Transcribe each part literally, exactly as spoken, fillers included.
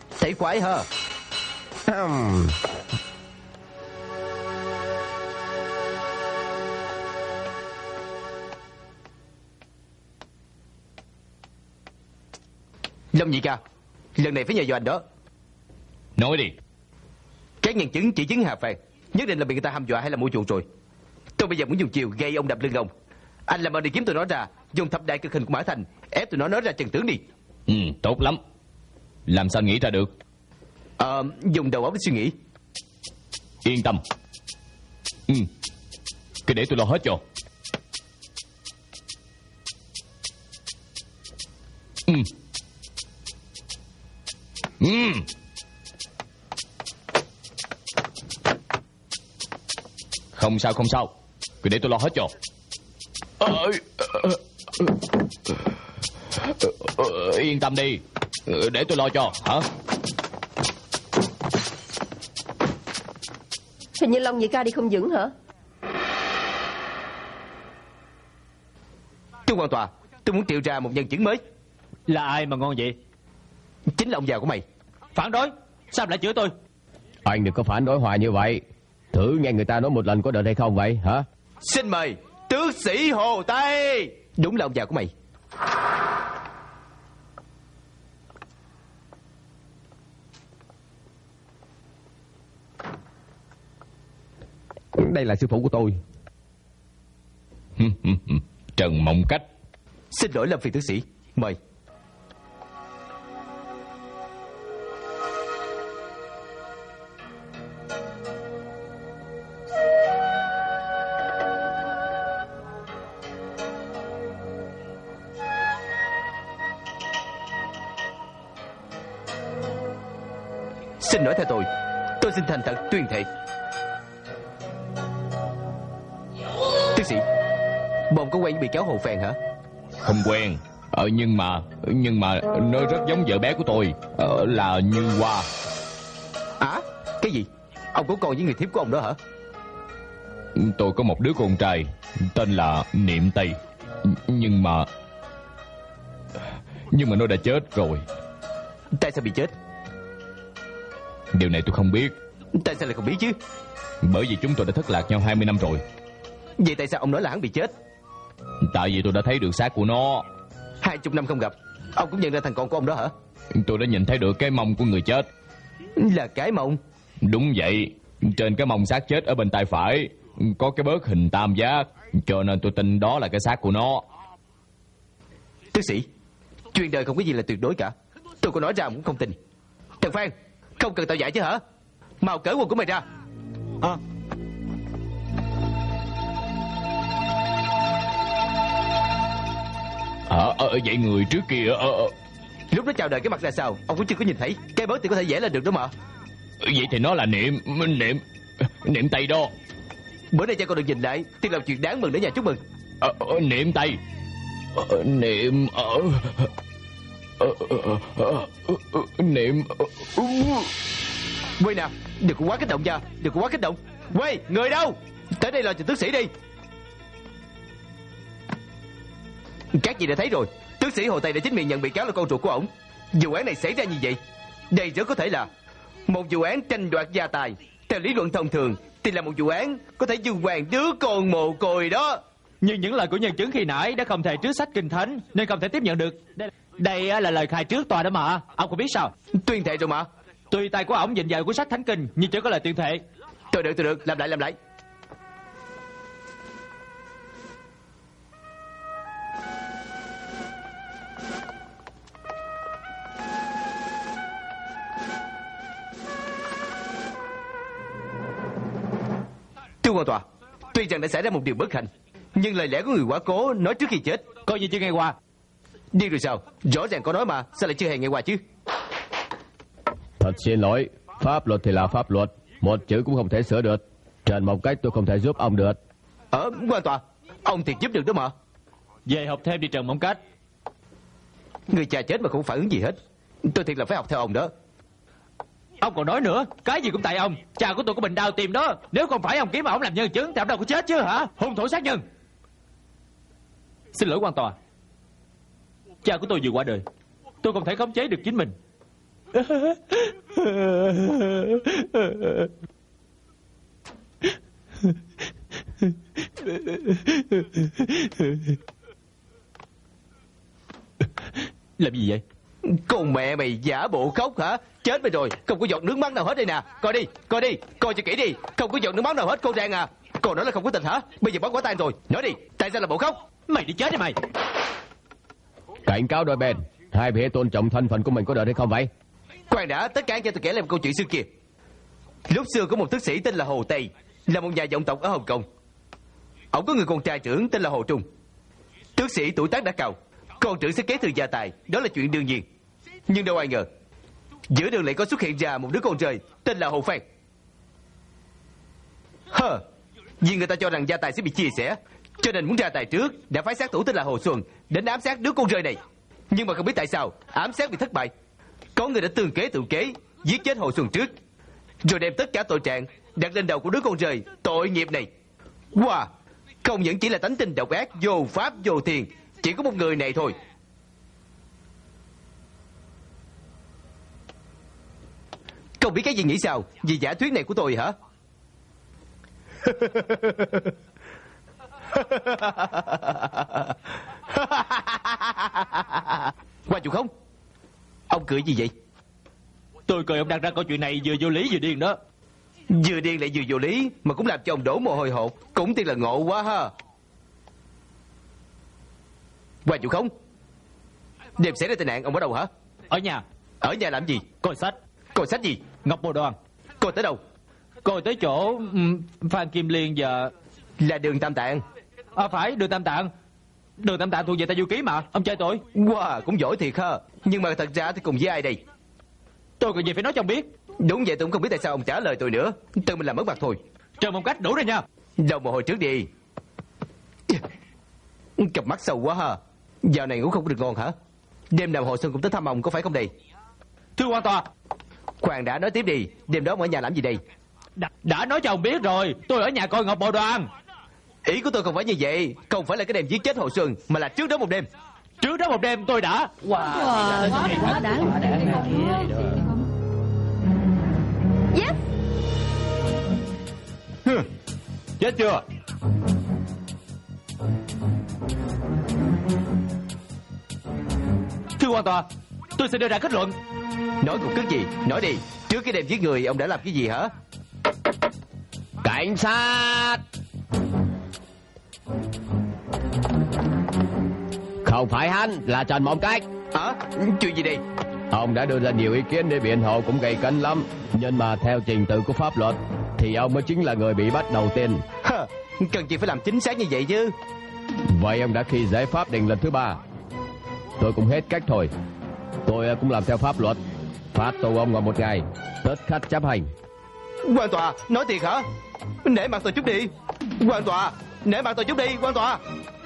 Thấy quái hả? uhm. Lâm nhị ca, lần này phải nhờ vào anh đó. Nói đi. Các nhân chứng chỉ chứng Hà Phàn nhất định là bị người ta hăm dọa hay là mua chuộc rồi. Tôi bây giờ muốn dùng chiều gây ông đập lưng ông. Anh làm ơn đi kiếm tụi nó ra, dùng thập đại cực hình của Mã Thành ép tụi nó nói ra chân tướng đi. Ừ, tốt lắm. Làm sao nghĩ ra được? Ờ, dùng đầu óc để suy nghĩ. Yên tâm. Ừ, cứ để tôi lo hết cho. Ừ. Ừ. Không sao không sao, cứ để tôi lo hết cho. Ờ, ờ, ờ, ờ, yên tâm đi, để tôi lo cho. Hả? Hình như Long nhị ca đi không vững hả? Thưa quan tòa, tôi muốn triệu ra một nhân chứng mới. Là ai mà ngon vậy? Chính là ông già của mày. Phản đối? Sao lại chửi tôi? Anh đừng có phản đối hoài như vậy. Thử nghe người ta nói một lần có được hay không vậy hả? Xin mời tước sĩ Hồ Tây. Đúng là ông già của mày. Đây là sư phụ của tôi. Trần Mộng Cách. Xin lỗi Lâm phiền tước sĩ. Mời. Xin lỗi theo tôi. Tôi xin thành thật tuyên thệ. Tước sĩ, bọn có quen với bị cáo Hồ Phàn hả? Không quen. Ờ, nhưng mà Nhưng mà nó rất giống vợ bé của tôi. Ờ, là Như Hoa. À, cái gì? Ông có con với người thiếp của ông đó hả? Tôi có một đứa con trai tên là Niệm Tây. Nhưng mà Nhưng mà nó đã chết rồi. Tại sao bị chết? Điều này tôi không biết. Tại sao lại không biết chứ? Bởi vì chúng tôi đã thất lạc nhau hai mươi năm rồi. Vậy tại sao ông nói là hắn bị chết? Tại vì tôi đã thấy được xác của nó. Hai chục năm không gặp, ông cũng nhận ra thằng con của ông đó hả? Tôi đã nhìn thấy được cái mông của người chết. Là cái mông? Đúng vậy. Trên cái mông xác chết ở bên tay phải có cái bớt hình tam giác, cho nên tôi tin đó là cái xác của nó. Tước sĩ, chuyện đời không có gì là tuyệt đối cả. Tôi có nói ra cũng không tin. Thằng Phan, không cần tao dạy chứ hả? Mau cởi quần của mày ra. À. Ờ, à, à, vậy người trước kia à, à. Lúc nó chào đời cái mặt ra sao ông cũng chưa có nhìn thấy. Cái bớt thì có thể vẽ lên được đó mà. Vậy thì nó là Niệm Niệm Niệm Tây đó. Bữa nay cha con được nhìn lại thì làm chuyện đáng mừng để nhà chúc mừng. à, à, Niệm Tây. à, Niệm ở à, à, à, à, Niệm uh. Quay nào, đừng có quá kích động nha. Đừng có quá kích động. Quay, người đâu? Tới đây lo cho tước sĩ đi. Các vị đã thấy rồi, tước sĩ Hồ Tây đã chính miệng nhận bị cáo là con ruột của ổng. Vụ án này xảy ra như vậy, đây rất có thể là một vụ án tranh đoạt gia tài. Theo lý luận thông thường thì là một vụ án có thể dương hoàng đứa con mồ côi đó. Nhưng những lời của nhân chứng khi nãy đã không thể trước sách kinh thánh nên không thể tiếp nhận được. Đây, đây là lời khai trước tòa đó mà. Ông có biết sao? Tuyên thệ rồi mà. Tuy tay của ổng nhìn vào cuốn sách thánh kinh nhưng chưa có lời tuyên thệ. Tôi được, tôi được, làm lại, làm lại. Thưa quan tòa, tuy rằng đã xảy ra một điều bất hạnh, nhưng lời lẽ của người quá cố nói trước khi chết. Coi như chưa nghe qua. Đi rồi sao? Rõ ràng có nói mà, sao lại chưa hề nghe qua chứ? Thật xin lỗi, pháp luật thì là pháp luật, một chữ cũng không thể sửa được. Trần Mộng Cách tôi không thể giúp ông được. Ờ, quan tòa, ông thiệt giúp được đó mà. Về học thêm đi Trần Mộng Cách. Người cha chết mà không phản ứng gì hết. Tôi thiệt là phải học theo ông đó. Ông còn nói nữa, cái gì cũng tại ông. Cha của tôi có bệnh đau tim đó. Nếu không phải ông kiếm mà ông làm nhân chứng thì ông đâu có chết chứ hả? Hung thủ sát nhân. Xin lỗi quan tòa, cha của tôi vừa qua đời, tôi không thể khống chế được chính mình. Làm gì vậy? Con mẹ mày giả bộ khóc hả? Chết mày rồi, không có giọt nước mắt nào hết đây nè. Coi đi, coi đi, coi cho kỹ đi. Không có giọt nước mắt nào hết cô Rang à. Còn nói là không có tình hả? Bây giờ bắt quả tang rồi. Nói đi, tại sao là bộ khóc? Mày đi chết đi mày. Cảnh cáo đôi bên, hai vị hãy tôn trọng thân phận của mình, có được hay không vậy? Khoan đã, tất cả cho tôi kể lại một câu chuyện xưa kia. Lúc xưa có một tước sĩ tên là Hồ Tây, là một nhà vọng tộc ở Hồng Kông. Ông có người con trai trưởng tên là Hồ Trung. Tước sĩ tuổi tác đã cao, con trưởng sẽ kế thừa gia tài, đó là chuyện đương nhiên. Nhưng đâu ai ngờ, giữa đường lại có xuất hiện ra một đứa con rơi tên là Hồ Phan. Hờ, vì người ta cho rằng gia tài sẽ bị chia sẻ, cho nên muốn ra tài trước, đã phái sát thủ tên là Hồ Xuân đến ám sát đứa con rơi này. Nhưng mà không biết tại sao ám sát bị thất bại. Có người đã tương kế tự kế giết chết Hồ Xuân trước, rồi đem tất cả tội trạng đặt lên đầu của đứa con rơi tội nghiệp này. Wow, không những chỉ là tánh tình độc ác, vô pháp vô thiền, chỉ có một người này thôi. Không biết cái gì nghĩ sao vì giả thuyết này của tôi hả? Qua chủ không? Ông cười gì vậy? Tôi cười ông đặt ra câu chuyện này vừa vô lý vừa điên đó. Vừa điên lại vừa vô lý, mà cũng làm cho ông đổ mồ hôi hột. Cũng tiếc là ngộ quá ha. Qua chủ không? Đêm xảy ra tai nạn ông ở đâu hả? Ở nhà. Ở nhà làm gì? Coi sách. Coi sách gì? Ngọc Bồ Đoàn. Coi tới đâu? Coi tới chỗ um, Phan Kim Liên và... Là đường Tam Tạng. À phải, đường Tam Tạng. Đường Tam Tạng thuộc về Tây Du Ký mà. Ông chơi tôi. Wow, cũng giỏi thiệt ha. Nhưng mà thật ra thì cùng với ai đây? Tôi còn gì phải nói cho ông biết. Đúng vậy, tôi cũng không biết tại sao ông trả lời tôi nữa. Tự mình làm mất mặt thôi. Chờ một cách đủ rồi nha. Đầu mồ hôi trước đi. Cặp mắt sâu quá ha. Dạo này ngủ không có được ngon hả? Đêm nào Hồ Xuân cũng tới thăm ông có phải không đây? Thưa quan tòa. Khoan đã, nói tiếp đi. Đêm đó ông ở nhà làm gì đây? Đã, đã nói cho ông biết rồi. Tôi ở nhà coi Ngọc Bồ Đoàn. Ý của tôi không phải như vậy. Không phải là cái đêm giết chết Hồ Xuân, mà là trước đó một đêm. Trước đó một đêm tôi đã. Wow, quá đáng. Yes. Chết chưa? Thưa quan tòa, tôi sẽ đưa ra kết luận. Nói cuộc tức gì? Nói đi. Trước cái đêm giết người ông đã làm cái gì hả? Cảnh sát! Không phải hắn, là Trần Mộng Cách. Hả? Chuyện gì đây? Ông đã đưa ra nhiều ý kiến để biện hộ cũng gay cấn lắm. Nhưng mà theo trình tự của pháp luật thì ông mới chính là người bị bắt đầu tiên. Hả? Cần gì phải làm chính xác như vậy chứ? Vậy ông đã khi giải pháp định lần thứ ba. Tôi cũng hết cách thôi. Tôi cũng làm theo pháp luật. Phạt tù ông ngồi một ngày, tất khách chấp hành. Quan tòa, nói thiệt hả? Nể mặt tôi chút đi. Quan tòa, nể mặt tôi chút đi, quan tòa.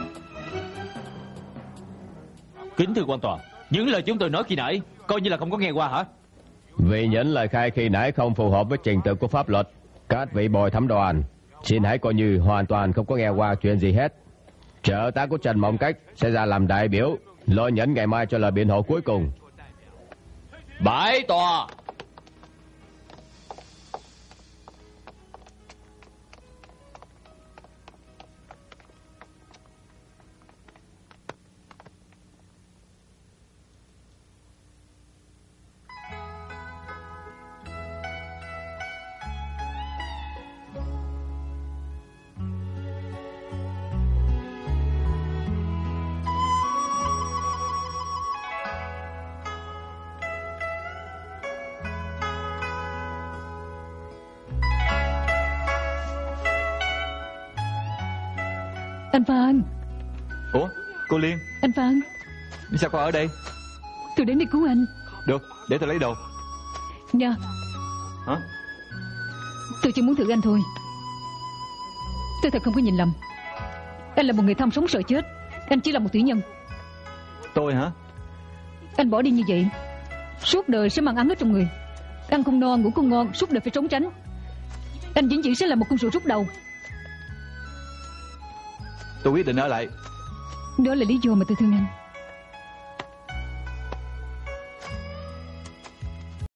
Kính thưa quan tòa, những lời chúng tôi nói khi nãy coi như là không có nghe qua hả? Vì những lời khai khi nãy không phù hợp với trình tự của pháp luật, các vị bồi thẩm đoàn xin hãy coi như hoàn toàn không có nghe qua chuyện gì hết. Trợ tá của Trần Mộng Cách sẽ ra làm đại biểu, lo nhẫn ngày mai cho lời biện hộ cuối cùng. Bãi tòa. Anh Phan. Ủa, cô Liên, Anh Phan, sao cô ở đây? tôi đến đi cứu anh. Được, để tôi lấy đồ. Nha. Hả? Tôi chỉ muốn thử anh thôi. Tôi thật không có nhìn lầm. Anh là một người tham sống sợ chết. Anh chỉ là một thủy nhân. Tôi hả? Anh bỏ đi như vậy, suốt đời sẽ mang ăn ở trong người. Ăn không no, ngủ không ngon, suốt đời phải trốn tránh. Anh vĩnh viễn sẽ là một con rùa rút đầu. Tôi quyết định ở lại. Đó là lý do mà tôi thương anh.